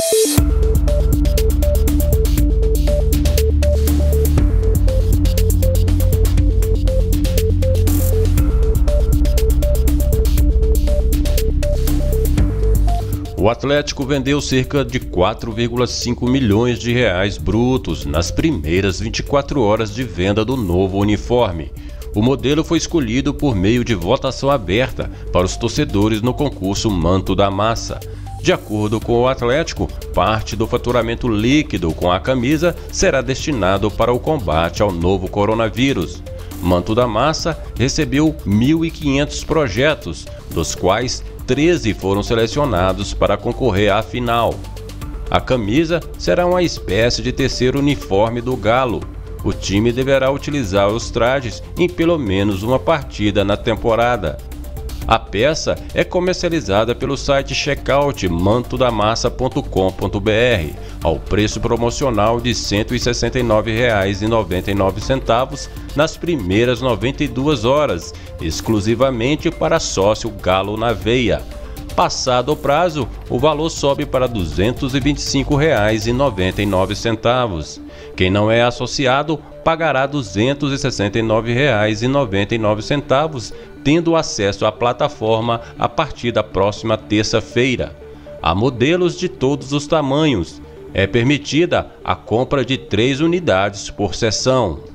O Atlético vendeu cerca de 4,5 milhões de reais brutos nas primeiras 24 horas de venda do novo uniforme. O modelo foi escolhido por meio de votação aberta para os torcedores no concurso Manto da Massa. De acordo com o Atlético, parte do faturamento líquido com a camisa será destinado para o combate ao novo coronavírus. Manto da Massa recebeu 1.500 projetos, dos quais 13 foram selecionados para concorrer à final. A camisa será uma espécie de terceiro uniforme do Galo. O time deverá utilizar os trajes em pelo menos uma partida na temporada. A peça é comercializada pelo site checkout mantodamassa.com.br ao preço promocional de R$ 169,99 nas primeiras 92 horas, exclusivamente para sócio Galo na Veia. Passado o prazo, o valor sobe para R$ 225,99. Quem não é associado pagará R$ 269,99, tendo acesso à plataforma a partir da próxima terça-feira. Há modelos de todos os tamanhos. É permitida a compra de 3 unidades por sessão.